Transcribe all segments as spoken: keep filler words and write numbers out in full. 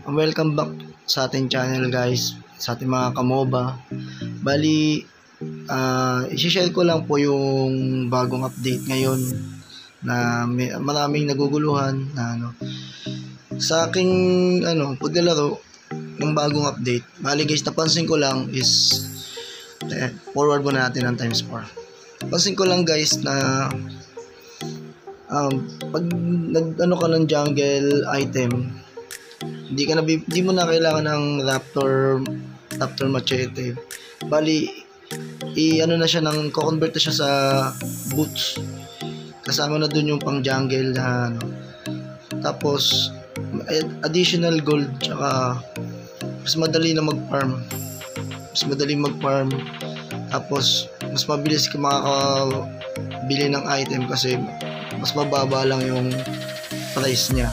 Welcome back sa ating channel guys, sa ating mga kamoba. Bali, uh, i-share ko lang po yung bagong update ngayon na may, maraming naguguluhan na ano. Sa aking ano, paglalaro ng bagong update, bali guys, napansin ko lang is eh, forward muna natin ang times four. Pansin ko lang guys na um, pag nag ano ka ng jungle item, hindi ka na hindi mo na kailangan ng raptor raptor machete. Bali i ano na siya nang co-convert na siya sa boots. Kasama na dun yung pang jungle na ano. Tapos additional gold, tsaka mas madali na mag-farm. Mas madali mag-farm. Tapos mas mabilis ka makakabili ng item kasi mas mababa lang yung price niya.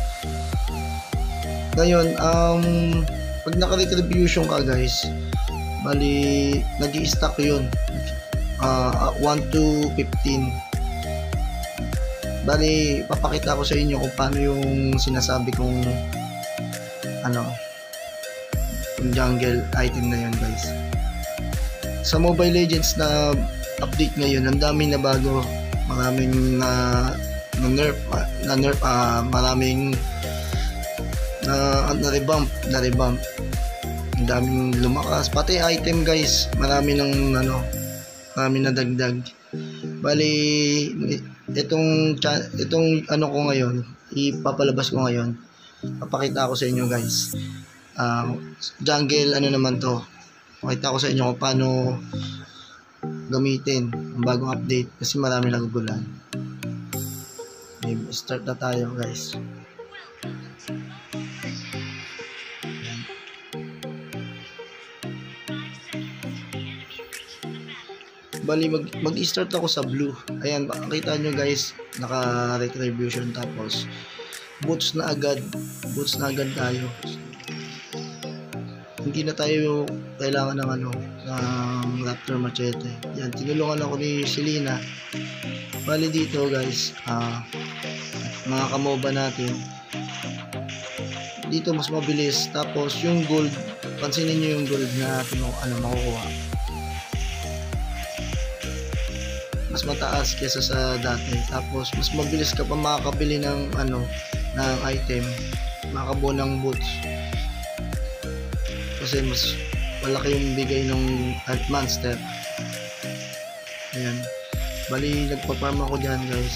Ngayon, um, pag naka-retribution ka guys, bali, nag-i-stack yun. Uh, one to fifteen. Bali, papakita ko sa inyo kung paano yung sinasabi kong ano, yung jungle item na yun guys. Sa Mobile Legends na update ngayon, ang daming na bago. Maraming na, na nerf, na nerf, uh, maraming na uh, na-revamp, na-revamp. Ang daming lumakas. Pati item guys, marami ng ano, marami na dagdag. Bali, itong itong ano ko ngayon, ipapalabas ko ngayon. Papakita ko sa inyo guys. Uh, jungle ano naman to. Pakita ko sa inyo kung paano gamitin ang bagong update kasi marami nagugulan. Okay, start na tayo guys. Bali mag mag-start ako sa blue. Ayan, makita nyo guys, naka retribution, tapos boots na agad. Boots na agad tayo. Hindi na tayo kailangan ng ano, ng raptor machete. Yan, tinulungan ako ni Selena. Bali dito guys, ah, mga kamoba natin. Dito mas mabilis. Tapos yung gold, pansinin nyo yung gold na ano, makukuha. Mas mataas kesa sa dati. Tapos mas mabilis ka pa makakabili ng ano, ng item, makabuo ng boots kasi mas malaki yung bigay ng monster. Ayan, bali nagpa-farm ako dyan guys.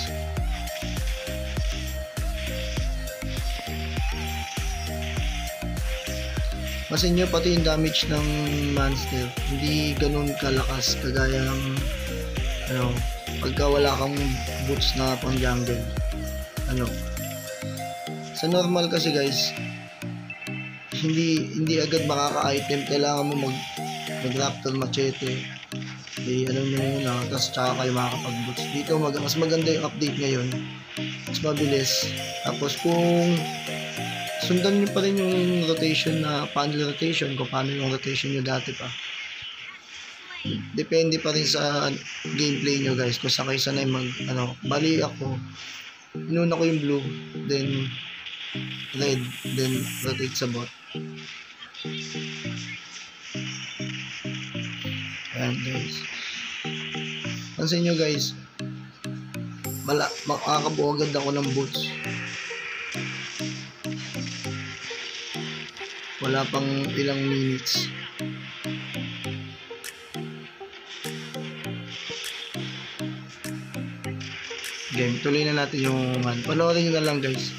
Masin nyo pati yung damage ng monster hindi ganun kalakas kagaya ng ano, pagka wala kang boots na pang jungle. Ano, sa normal kasi guys, hindi hindi agad makaka-item, kailangan mo mag mag raptor machete. Eh, ano nyo muna, tapos tsaka kayo makakapag-boots. Dito mag mas maganda yung update ngayon, mas mabilis. Tapos kung sundan nyo pa rin yung rotation na panel rotation, kung paano yung rotation nyo dati pa, depende pa rin sa gameplay nyo guys, kung saan kayo sanay mag ano. Bali ako, inuna ko yung blue, then red, then rotate sa bot. Ayan guys, pansin nyo guys, mala makakabuo agad ako ng boots. Wala pang ilang minutes. Game, tuloy na natin yung man. Panoorin nyo na lang guys.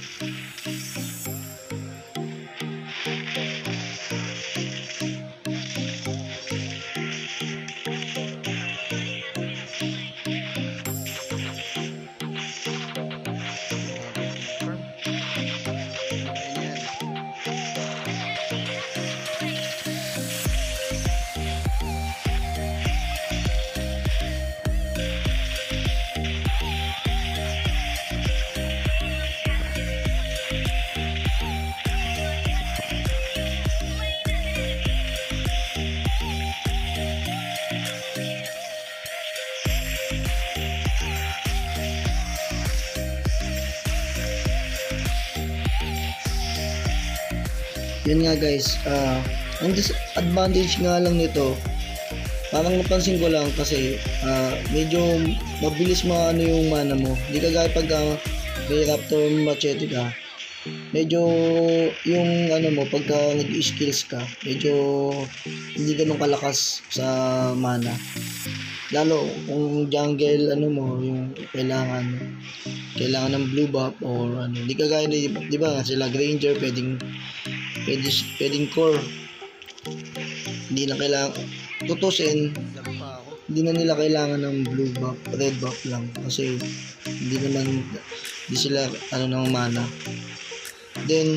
Yun nga guys, ah ang disadvantage nga lang nito, parang napansin ko lang kasi ah medyo mabilis maano yung mana mo. Hindi kagaya pag uh, may Raptor Machete ka, medyo yung ano mo pagka nag-skills ka, medyo hindi ganun kalakas sa mana. Lalo kung jungle ano mo, yung kailangan kailangan ng blue buff or ano. Hindi kagaya di, di ba sila Granger pwedeng pwede, pwedeng core. Hindi na kailangan tutusin, hindi na nila kailangan ng blue buff, red buff lang kasi hindi naman hindi sila ano ng mana. Then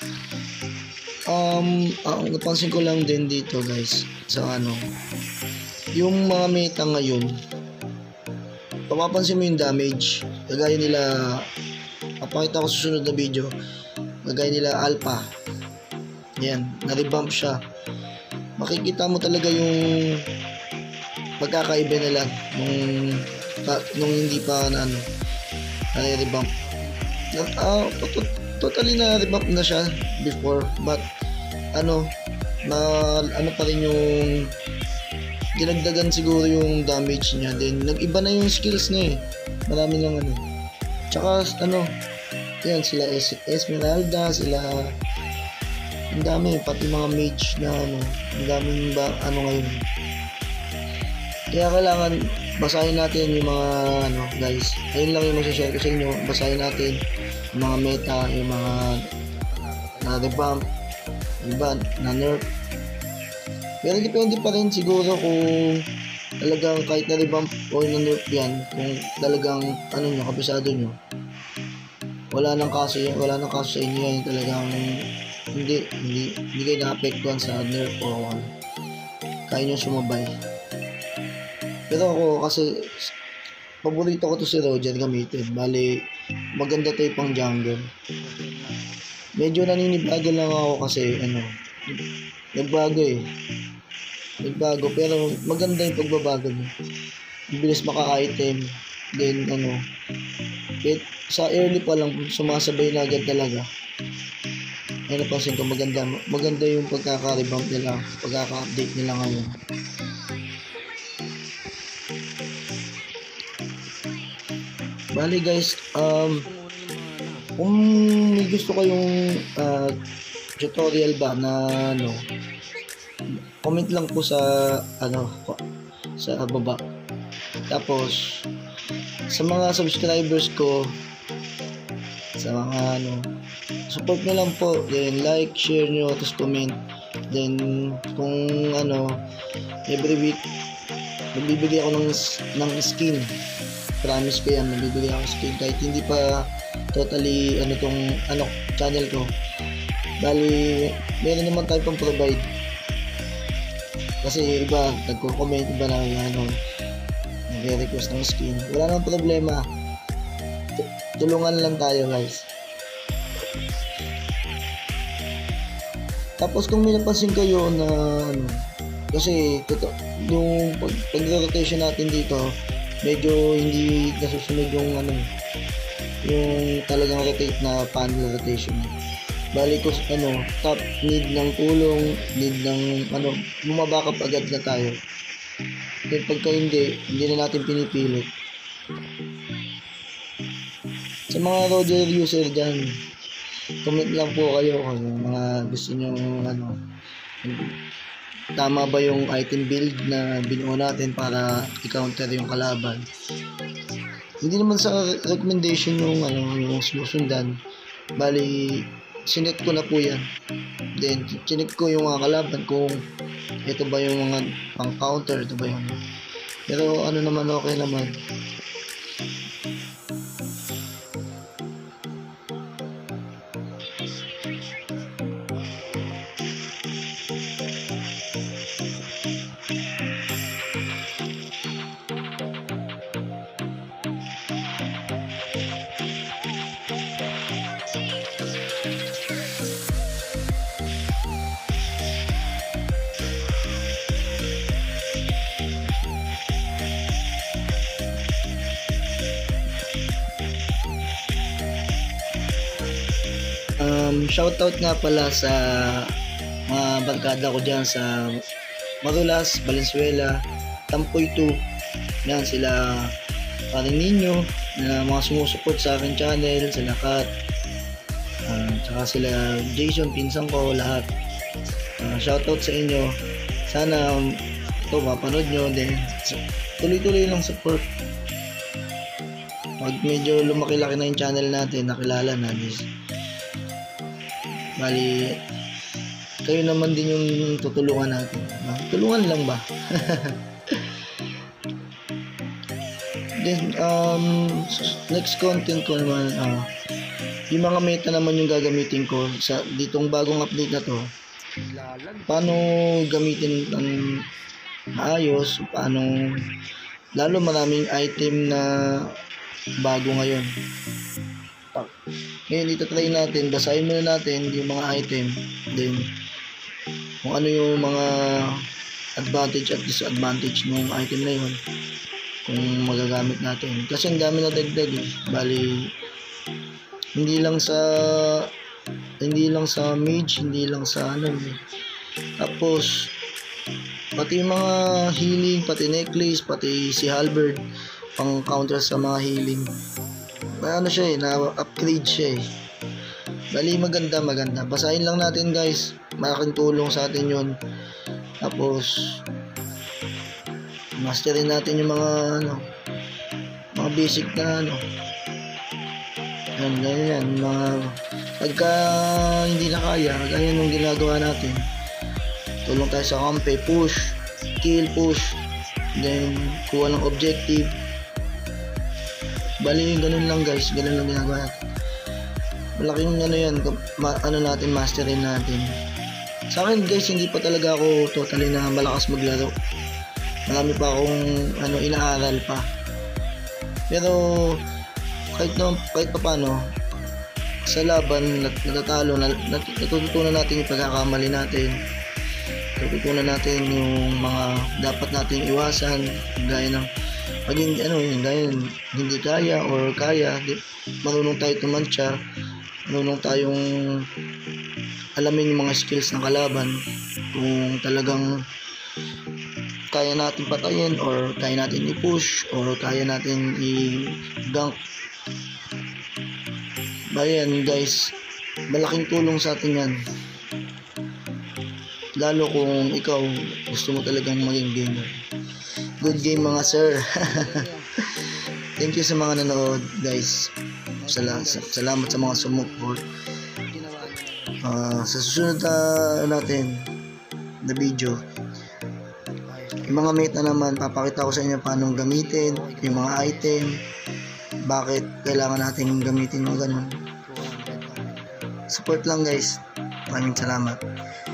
um ang napansin ko lang din dito guys sa ano yung mga meta ngayon, papapansin mo yung damage kagaya nila, papakita ko sa susunod na video, kagaya nila Alpha, yan, na-revamp siya, makikita mo talaga yung pagkakaiba nila nung, nung hindi pa na ano na-revamp. Uh, totally na-revamp na siya before, but ano na ano pa rin yung dinagdagan siguro yung damage niya, then nag-iba na yung skills niya eh, marami ng ano, tsaka ano yan sila es Esmeralda, sila ang dami, pati mga mage na ano, ang daming ba ano ngayon, kaya kailangan basahin natin yung mga ano guys, ayun lang yung masashare ko sa inyo, basahin natin yung mga meta, yung mga na revamp, iba na nerf. Pero depende pa rin siguro kung talagang kahit na revamp o na-nerf yan, kung talagang ano nyo, kabisado nyo, wala nang kaso yan, wala nang kaso sa inyo yan, talagang hindi, hindi, hindi kayo na-apektuhan sa nerf o ano, kaya nyo sumabay. Pero ako kasi paborito ko to si Roger gamitin, bali maganda to yung pang jungle. Medyo naninibago lang ako kasi ano, nagbago eh. Nagbago pero maganda yung pagbabago mo. Bilis maka-item. Then ano, kahit sa early pa lang sumasabay na agad talaga. Ay napansin ko maganda, maganda yung pagkaka-revamp nila, pagkaka-update nila ngayon. Bali guys, um kung may gusto kayong uh, tutorial ba na ano, comment lang po sa ano sa baba. Tapos sa mga subscribers ko, sa mga ano, support nyo lang po, then like, share nyo, tapos comment. Then kung ano, every week magbibigay ako ng ng skin, promise ko yan, magbibigay ako ng skin kahit hindi pa totally ano tong ano channel ko. Bali, meron naman tayo pang provide. Kasi iba, nagko-comment, iba na ano, nag-request ng skin. Wala nang problema. Tulungan lang tayo guys. Tapos kung may napansin kayo na ano, kasi totoo, yung pag, pag-rotation natin dito, medyo hindi nasusunod yung ano, yung talagang rotate na panel rotation. Bali ko ano, top need ng tulong, need ng ano, bumabackup agad na tayo. Then pagka hindi, hindi na natin pinipilit. Sa mga Roger user dyan, comment lang po kayo kung mga gusto nyo ano, tama ba yung item build na binuo natin para i-counter yung kalaban. Hindi naman sa recommendation yung ano, yung sinusundan. Bali sinet ko na po yan. Then chinek ko yung mga kalaban kung ito ba yung mga pang counter, ito ba yung pero ano naman, okay naman. shoutout nga pala sa mga barkada ko dyan sa Marulas, Valenzuela, Tampoy two. Yan sila paring ninyo na mga sumusuport sa akin channel, sila Kat, uh, tsaka sila Jason, pinsan ko, lahat. Uh, shoutout sa inyo. Sana um, ito mapanood nyo din. Tuloy-tuloy lang support. Pag medyo lumaki-laki na yung channel natin, nakilala na, bali kayo naman din yung tutulungan natin. Uh, tulungan lang ba? Then um next content ko naman, uh, yung mga meta naman yung gagamitin ko sa ditong bagong update na to. Paano gamitin ng maayos, paano, lalo maraming item na bago ngayon. Ngayon ito try natin, basahin muna natin yung mga item, then kung ano yung mga advantage at disadvantage ng item na yun, kung magagamit natin. Kasi ang dami na dagdag eh. Bali hindi lang sa hindi lang sa mage, hindi lang sa ano eh. Tapos pati yung mga healing, pati necklace, pati si halberd pang counter sa mga healing. Na ano siya eh, na upgrade siya eh. Bali maganda, maganda. Basahin lang natin guys. Malaking tulong sa atin yun. Tapos masterin natin yung mga ano, mga basic na ano. Yan, ganyan, mga pagka hindi na kaya, ganyan yung ginagawa natin. Tulong tayo sa kampe, push, kill, push, then kuha ng objective. Bali ganun lang guys, ganun lang ginagawa natin. Malaking ano yan, ma ano natin, masterin natin. Sa akin guys, hindi pa talaga ako totally na malakas maglaro. Marami pa akong ano, inaaral pa. Pero kahit no, kahit pa paano sa laban nat natatalo, nat natututunan natin yung pagkakamali natin. Natutunan natin yung mga dapat nating iwasan, gaya ng pag hindi ano, yung gaya hindi kaya or kaya, di, marunong tayo tumantya, marunong tayong alamin yung mga skills ng kalaban, kung talagang kaya natin patayin or kaya natin i-push or kaya natin i-gank. Bayan guys, malaking tulong sa atin yan, lalo kung ikaw gusto mo talagang maging gamer. Good game mga sir. Thank you sa mga nanood guys. Sal salamat sa mga sumuport. Uh, sa susunod na natin na video, yung mga meta naman, papakita ko sa inyo paano gamitin yung mga item, bakit kailangan natin gamitin yung ganun. Support lang guys. Maraming salamat.